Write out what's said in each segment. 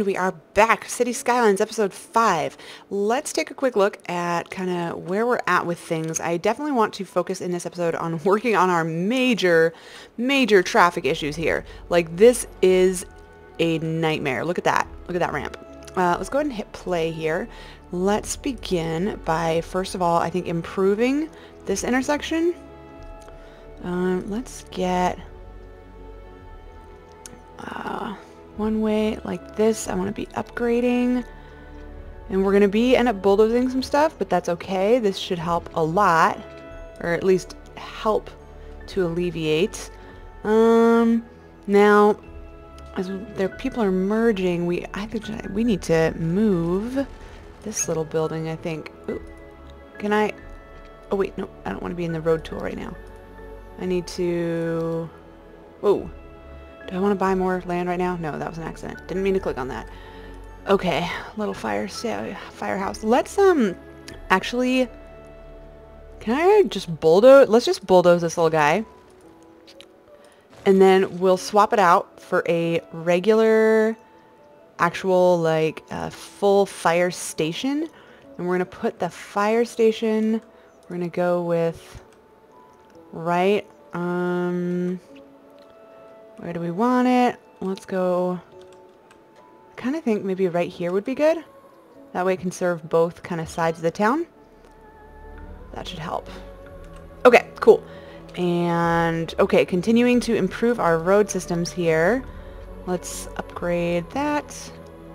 And we are back. City Skylines, episode 5. Let's take a quick look at kind of where we're at with things. I definitely want to focus in this episode on working on our major traffic issues here. Like, this is a nightmare. Look at that. Look at that ramp. Let's go ahead and hit play here. Let's begin by, first of all, I think improving this intersection. Let's get one way like this. I want to be upgrading, and we're going to end up bulldozing some stuff, but that's okay. This should help a lot, or at least help to alleviate. Now, as people are merging, I think we need to move this little building, I think. Ooh, can I? Oh wait, no, I don't want to be in the road tool right now. I need to... Whoa. Do I want to buy more land right now? No, that was an accident. Didn't mean to click on that. Okay, little firehouse. Let's, actually... Can I just bulldoze? Let's just bulldoze this little guy. And then we'll swap it out for a regular, actual, like, full fire station. And we're going to put the fire station... We're going to go with... Right, where do we want it? Let's go, I kind of think maybe right here would be good. That way it can serve both kind of sides of the town. That should help. Okay, cool. And, okay, continuing to improve our road systems here. Let's upgrade that.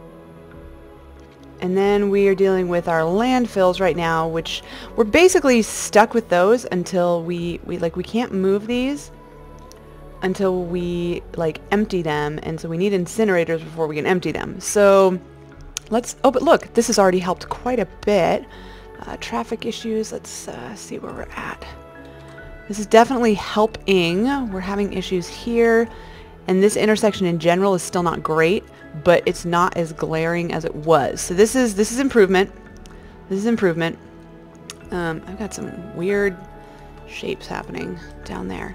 And then we are dealing with our landfills right now, which we're basically stuck with those until we can't move these until we like empty them, and so we need incinerators before we can empty them. So let's, oh, but look, this has already helped quite a bit. Traffic issues, let's see where we're at. This is definitely helping. We're having issues here, and this intersection in general is still not great, but it's not as glaring as it was. So this is improvement. This is improvement. I've got some weird shapes happening down there.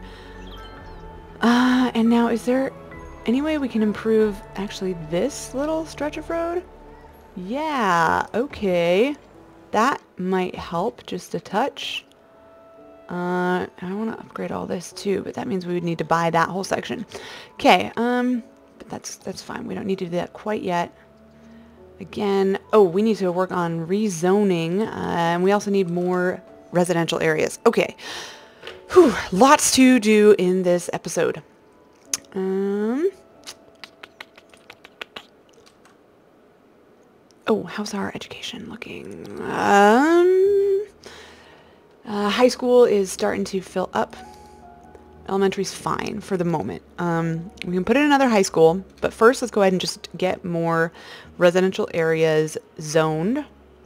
And now, is there any way we can improve actually this little stretch of road? Yeah, okay. That might help just a touch. I want to upgrade all this too, but that means we would need to buy that whole section. Okay, but that's fine. We don't need to do that quite yet. Again, oh, we need to work on rezoning, and we also need more residential areas. Okay. Whew, lots to do in this episode. Oh, how's our education looking? High school is starting to fill up. Elementary's fine for the moment. We can put in another high school, but first let's go ahead and just get more residential areas zoned,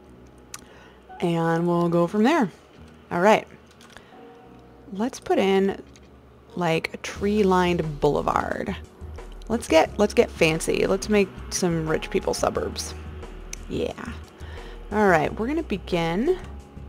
and we'll go from there. All right. Let's put in like a tree-lined boulevard. Let's get fancy. Let's make some rich people suburbs. Yeah. All right, we're gonna begin.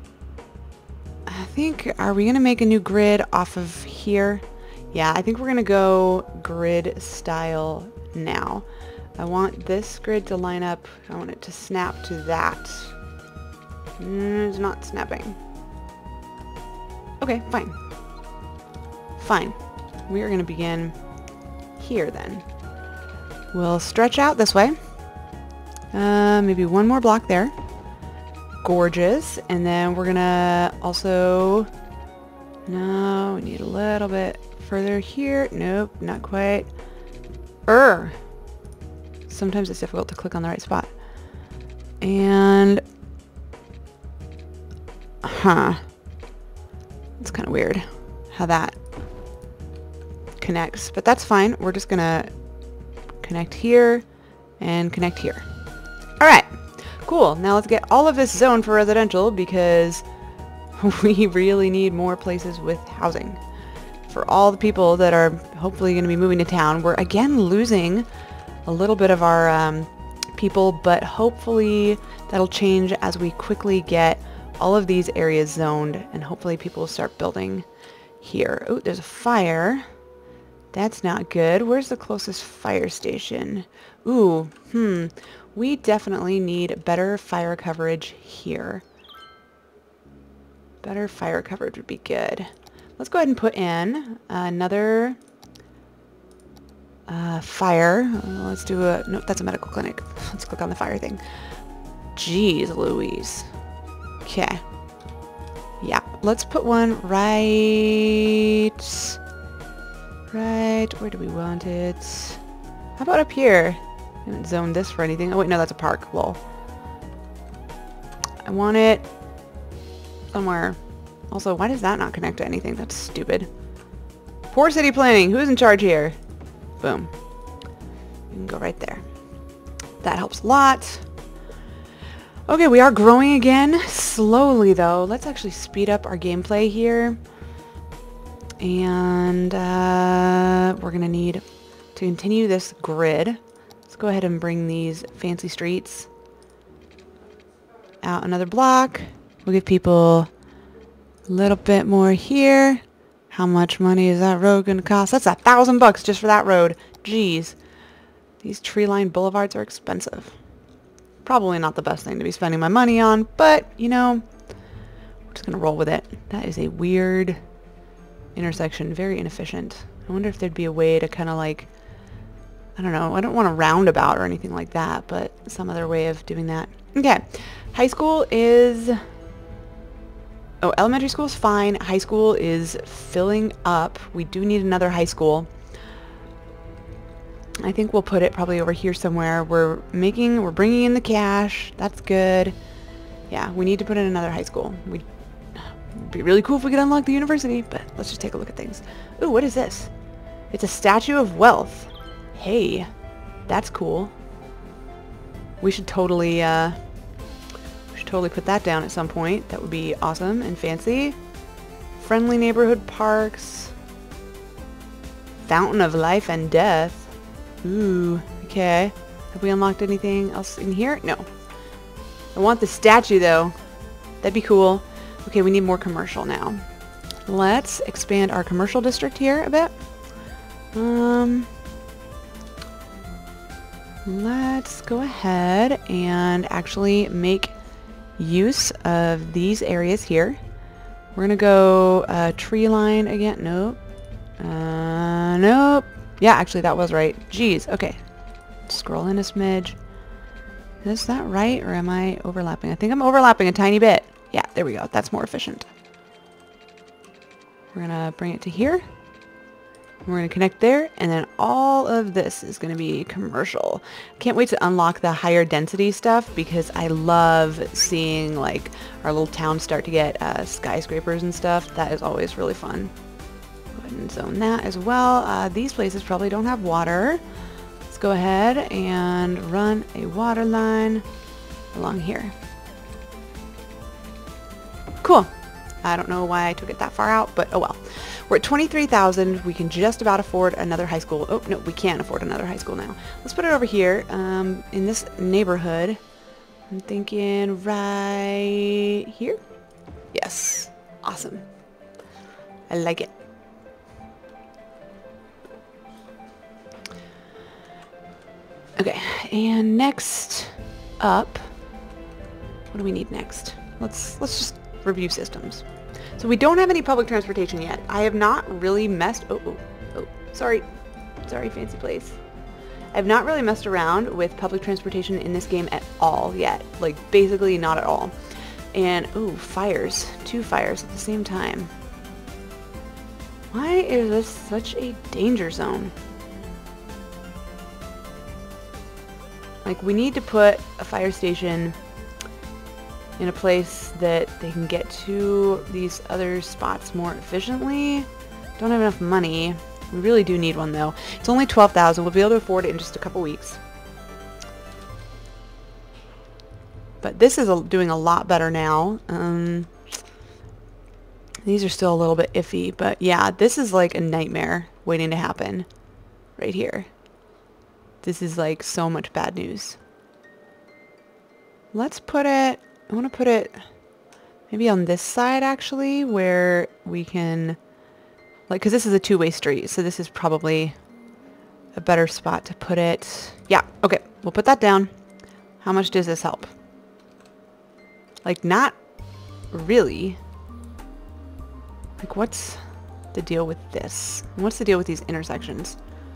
I think, are we gonna make a new grid off of here? Yeah, I think we're gonna go grid style now. I want this grid to line up. I want it to snap to that. It's not snapping. Okay, fine. Fine. We are going to begin here then. We'll stretch out this way. Maybe one more block there. Gorgeous. And then we're going to also... No, we need a little bit further here. Nope, not quite. Sometimes it's difficult to click on the right spot. And... It's kind of weird how that connects, but that's fine. We're just gonna connect here and connect here. All right, cool. Now let's get all of this zoned for residential, because we really need more places with housing for all the people that are hopefully going to be moving to town. We're again losing a little bit of our people, but hopefully that'll change as we quickly get all of these areas zoned, and hopefully people will start building here. Oh, there's a fire. That's not good. Where's the closest fire station? Ooh, we definitely need better fire coverage here. Better fire coverage would be good. Let's go ahead and put in another fire. Let's do a... Nope, that's a medical clinic. Let's click on the fire thing. Jeez Louise. Okay. Yeah, let's put one right... Right, where do we want it? How about up here? I haven't zoned this for anything. Oh wait, no, that's a park. Lol. I want it somewhere. Also, why does that not connect to anything? That's stupid. Poor city planning. Who's in charge here? Boom. You can go right there. That helps a lot. Okay, we are growing again. Slowly, though. Let's actually speed up our gameplay here. And we're going to need to continue this grid. Let's go ahead and bring these fancy streets out another block. We'll give people a little bit more here. How much money is that road going to cost? That's $1,000 just for that road. Jeez. These tree-lined boulevards are expensive. Probably not the best thing to be spending my money on, but, you know, we're just going to roll with it. That is a weird intersection. Very inefficient. I wonder if there'd be a way to kind of like, I don't know, I don't want a roundabout or anything like that, but some other way of doing that. Okay. High school is... Oh, elementary school is fine. High school is filling up. We do need another high school. I think we'll put it probably over here somewhere. We're bringing in the cash. That's good. Yeah, we need to put in another high school. It'd be really cool if we could unlock the university, but let's just take a look at things. Ooh, what is this? It's a statue of wealth. Hey, that's cool. We should totally put that down at some point. That would be awesome and fancy. Friendly neighborhood parks. Fountain of life and death. Ooh, okay. Have we unlocked anything else in here? No. I want the statue though. That'd be cool. Okay, we need more commercial now. Let's expand our commercial district here a bit. Let's go ahead and actually make use of these areas here. We're gonna go tree line again. Nope. Nope. Yeah, actually that was right. Jeez. Okay. Scroll in a smidge. Is that right, or am I overlapping? I think I'm overlapping a tiny bit. Yeah, there we go. That's more efficient. We're gonna bring it to here. We're going to connect there, and then all of this is going to be commercial. Can't wait to unlock the higher density stuff because I love seeing like our little town start to get skyscrapers and stuff. That is always really fun. Go ahead and zone that as well. These places probably don't have water. Let's go ahead and run a water line along here. Cool. I don't know why I took it that far out, but oh well. We're at 23,000. We can just about afford another high school. Oh, no, we can't afford another high school now. Let's put it over here in this neighborhood. I'm thinking right here. Yes. Awesome. I like it. Okay, and next up, what do we need next? Let's just review systems. So we don't have any public transportation yet. I have not really messed... Oh, sorry. Sorry, fancy place. I have not really messed around with public transportation in this game at all yet. Like, basically not at all. And, ooh, fires. 2 fires at the same time. Why is this such a danger zone? Like, we need to put a fire station in a place that they can get to these other spots more efficiently. Don't have enough money. We really do need one though. It's only 12,000. We'll be able to afford it in just a couple weeks. But this is doing a lot better now. These are still a little bit iffy, but yeah, this is like a nightmare waiting to happen right here. This is like so much bad news. Let's put it... I want to put it maybe on this side actually, where we can, like, because this is a two-way street, so this is probably a better spot to put it. Yeah, okay, we'll put that down. How much does this help? Like, not really. Like, what's the deal with this? What's the deal with these intersections?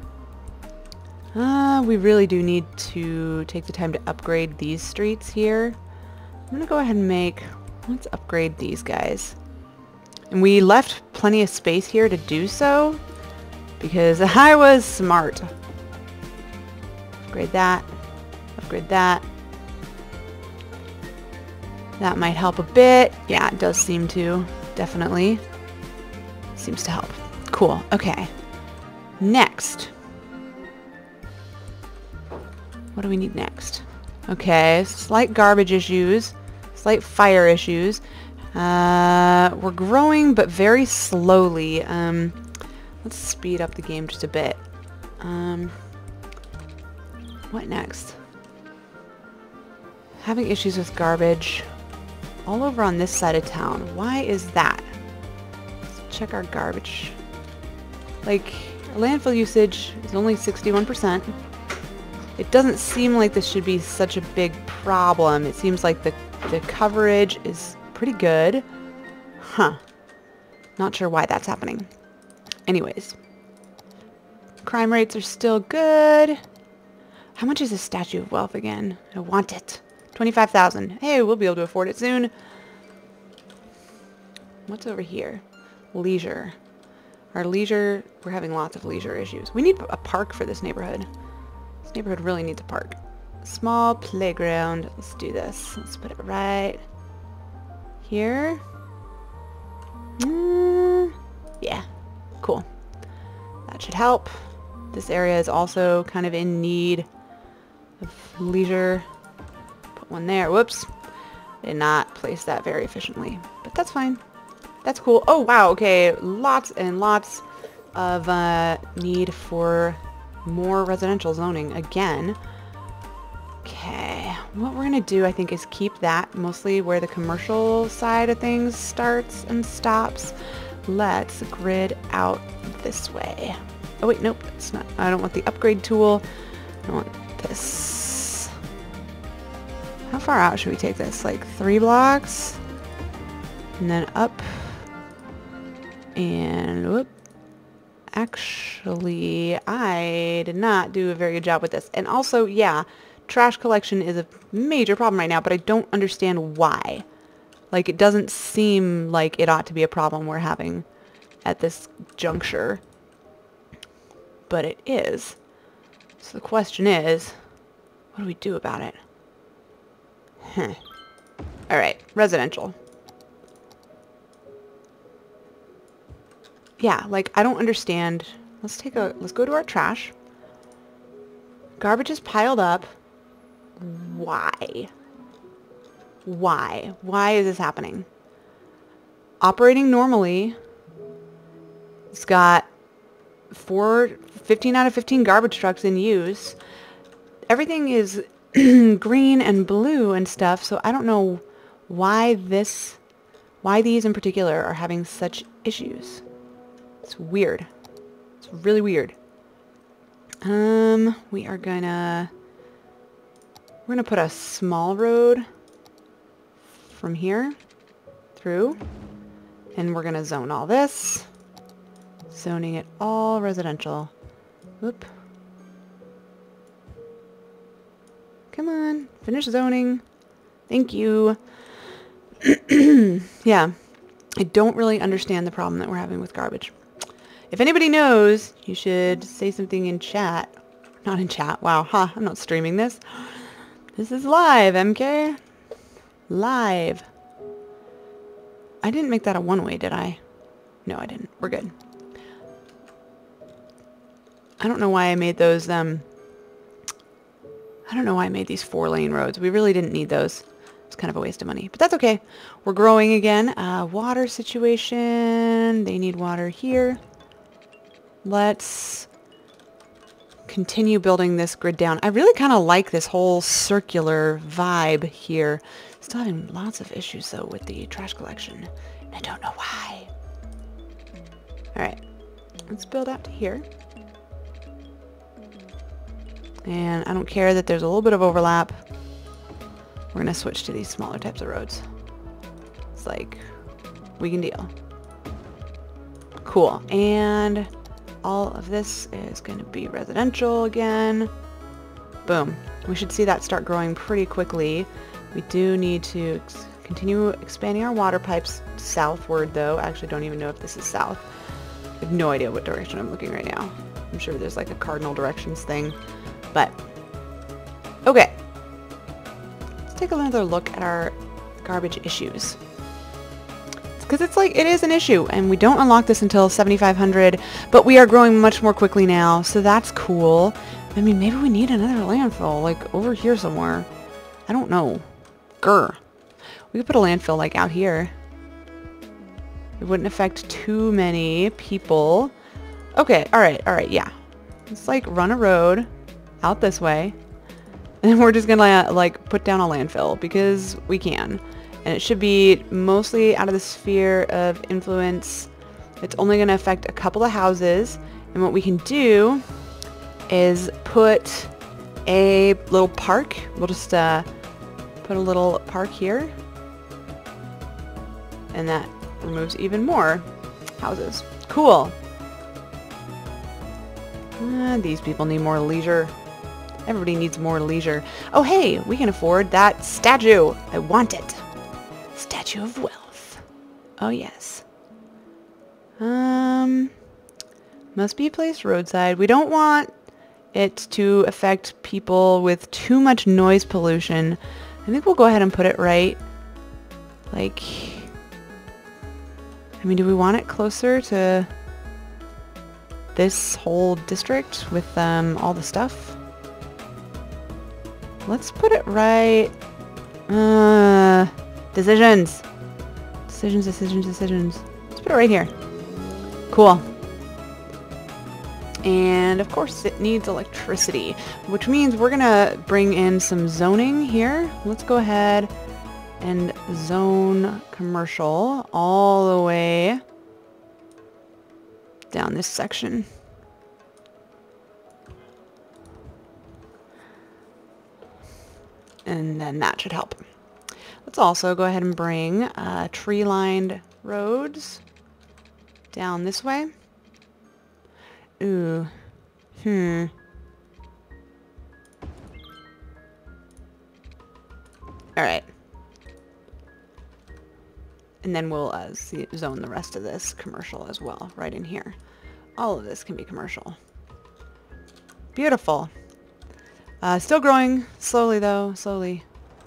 We really do need to take the time to upgrade these streets here. I'm gonna go ahead and let's upgrade these guys. And we left plenty of space here to do so because I was smart. Upgrade that. Upgrade that. That might help a bit. Yeah, it does seem to. Definitely. Seems to help. Cool. Okay. Next. What do we need next? Okay, slight garbage issues. Slight fire issues. We're growing, but very slowly. Let's speed up the game just a bit. What next? Having issues with garbage all over on this side of town. Why is that? Let's check our garbage. Like, our landfill usage is only 61%. It doesn't seem like this should be such a big problem. It seems like the coverage is pretty good. Huh. Not sure why that's happening. Anyways. Crime rates are still good. How much is a Statue of Wealth again? I want it. 25,000. Hey, we'll be able to afford it soon. What's over here? Leisure. Our leisure, we're having lots of leisure issues. We need a park for this neighborhood. This neighborhood really needs a park. Small playground. Let's do this. Let's put it right here. Yeah, cool. That should help. This area is also kind of in need of leisure. Put one there. Whoops. Did not place that very efficiently, but that's fine. That's cool. Oh, wow. Okay, lots and lots of need for more residential zoning again. Okay, what we're gonna do, I think, is keep that mostly where the commercial side of things starts and stops. Let's grid out this way. Oh wait, nope, that's not. I don't want the upgrade tool. I want this. How far out should we take this? Like 3 blocks? And then up. And whoop. Actually, I did not do a very good job with this. And also, yeah, trash collection is a major problem right now, but I don't understand why. Like, it doesn't seem like it ought to be a problem we're having at this juncture. But it is. So the question is, what do we do about it? Alright, residential. Yeah, like, I don't understand. Let's go to our trash. Garbage is piled up. Why? Why? Why is this happening? Operating normally. It's got 15 out of 15 garbage trucks in use. Everything is green and blue and stuff, so I don't know why these in particular are having such issues. It's weird. It's really weird. We're gonna put a small road from here through, and we're gonna zone all this. Zoning it all residential. Whoop. Come on, finish zoning. Thank you. Yeah, I don't really understand the problem that we're having with garbage. If anybody knows, you should say something in chat. Not in chat. Wow, I'm not streaming this. This is live, MK. Live. I didn't make that a one-way, did I? No, I didn't. We're good. I don't know why I made those, I don't know why I made these 4-lane roads. We really didn't need those. It's kind of a waste of money, but that's okay. We're growing again. Water situation. They need water here. Let's continue building this grid down. I really kind of like this whole circular vibe here. Still having lots of issues, though, with the trash collection. And I don't know why. All right. Let's build out to here. And I don't care that there's a little bit of overlap. We're going to switch to these smaller types of roads. It's like, we can deal. Cool. And all of this is going to be residential again. Boom. We should see that start growing pretty quickly. We do need to continue expanding our water pipes southward, though. I actually don't even know if this is south. I have no idea what direction I'm looking right now. I'm sure there's like a cardinal directions thing. But, okay. Let's take another look at our garbage issues. Because it's like, it is an issue, and we don't unlock this until 7,500, but we are growing much more quickly now, so that's cool. I mean, maybe we need another landfill, like, over here somewhere. I don't know. Grr. We could put a landfill, like, out here. It wouldn't affect too many people. Okay, alright, yeah. Let's, like, run a road out this way, and then we're just gonna, like, put down a landfill, because we can. And it should be mostly out of the sphere of influence. It's only going to affect a couple of houses. And what we can do is put a little park. We'll just put a little park here. And that removes even more houses. Cool. These people need more leisure. Everybody needs more leisure. Oh, hey, we can afford that statue. I want it. Statue of Wealth. Oh, yes. Must be placed roadside. We don't want it to affect people with too much noise pollution. I think we'll go ahead and put it right. Like, I mean, do we want it closer to this whole district with all the stuff? Let's put it right. Decisions. Decisions. Let's put it right here. Cool. And of course it needs electricity, which means we're gonna bring in some zoning here. Let's go ahead and zone commercial all the way down this section. And then that should help. Let's also go ahead and bring tree-lined roads down this way. Ooh. Alright. And then we'll zone the rest of this commercial as well, right in here. All of this can be commercial. Beautiful. Still growing. Slowly, though. Slowly.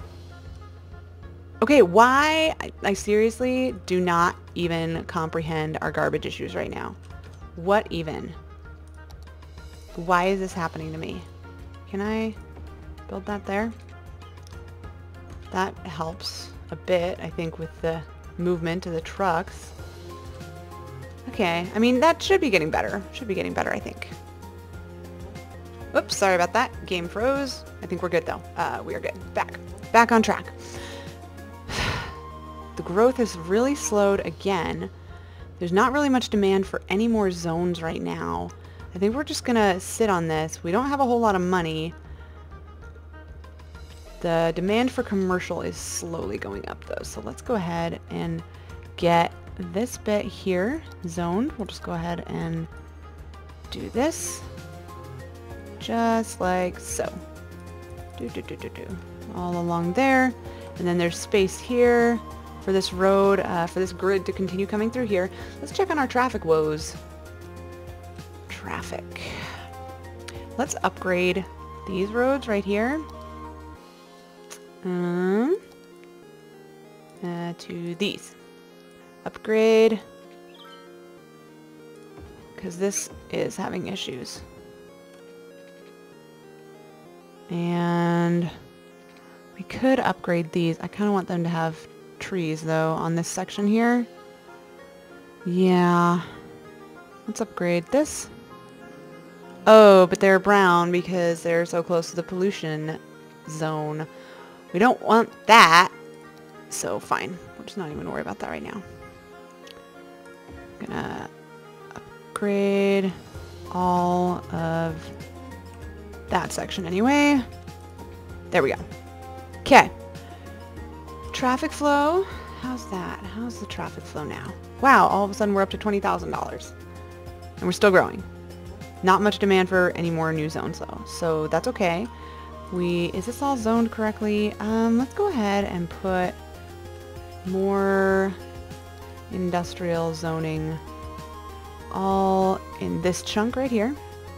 Okay, why? I seriously do not even comprehend our garbage issues right now. What even? Why is this happening to me? Can I build that there? That helps a bit, I think, with the movement of the trucks. Okay, I mean, that should be getting better. Should be getting better, I think. Oops, sorry about that. Game froze. I think we're good, though. We are good. Back on track. The growth has really slowed again. There's not really much demand for any more zones right now. I think we're just gonna sit on this. We don't have a whole lot of money. The demand for commercial is slowly going up, though. So let's go ahead and get this bit here zoned. We'll just go ahead and do this. Just like so. All along there. And then there's space here for this road, for this grid to continue coming through here. Let's check on our traffic woes. Traffic. Let's upgrade these roads right here. To these. Upgrade. Because this is having issues. And we could upgrade these. I kind of want them to have trees, though, on this section here. Yeah. Let's upgrade this. Oh, but they're brown because they're so close to the pollution zone. We don't want that. So, fine. We'll just not even worry about that right now. I'm gonna upgrade all of that section anyway. There we go. Okay. Traffic flow. How's that? How's the traffic flow now? Wow, all of a sudden we're up to $20,000. And we're still growing. Not much demand for any more new zones though, so that's okay. Is this all zoned correctly? Let's go ahead and put more industrial zoning all in this chunk right here.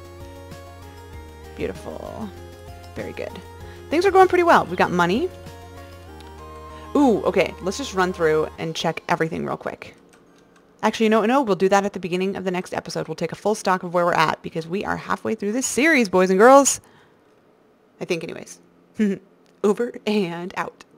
Beautiful. Very good. Things are going pretty well. We've got money. Ooh, okay. Let's just run through and check everything real quick. Actually, no, we'll do that at the beginning of the next episode. We'll take a full stock of where we're at because we are halfway through this series, boys and girls. I think anyways. Over and out.